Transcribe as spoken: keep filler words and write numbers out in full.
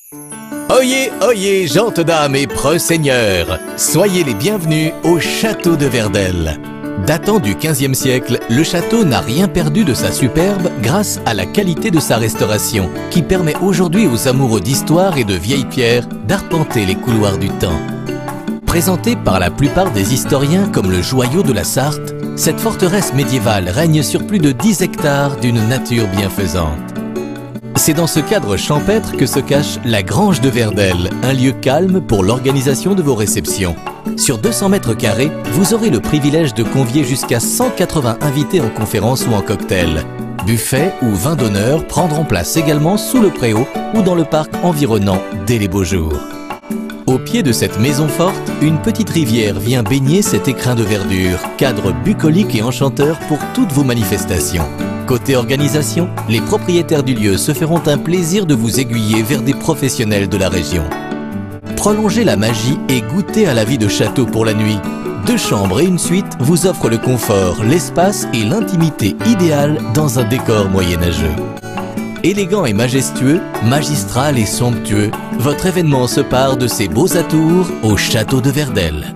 Oyez, oyez, gentes dames et preux seigneurs, soyez les bienvenus au château de Verdelles. Datant du quinzième siècle, le château n'a rien perdu de sa superbe grâce à la qualité de sa restauration, qui permet aujourd'hui aux amoureux d'histoire et de vieilles pierres d'arpenter les couloirs du temps. Présentée par la plupart des historiens comme le joyau de la Sarthe, cette forteresse médiévale règne sur plus de dix hectares d'une nature bienfaisante. C'est dans ce cadre champêtre que se cache la Grange de Verdelles, un lieu calme pour l'organisation de vos réceptions. Sur deux cents mètres carrés, vous aurez le privilège de convier jusqu'à cent quatre-vingts invités en conférence ou en cocktail. Buffets ou vins d'honneur prendront place également sous le préau ou dans le parc environnant dès les beaux jours. Au pied de cette maison forte, une petite rivière vient baigner cet écrin de verdure, cadre bucolique et enchanteur pour toutes vos manifestations. Côté organisation, les propriétaires du lieu se feront un plaisir de vous aiguiller vers des professionnels de la région. Prolongez la magie et goûtez à la vie de château pour la nuit. Deux chambres et une suite vous offrent le confort, l'espace et l'intimité idéale dans un décor moyenâgeux. Élégant et majestueux, magistral et somptueux, votre événement se part de ses beaux atours au château de Verdelles.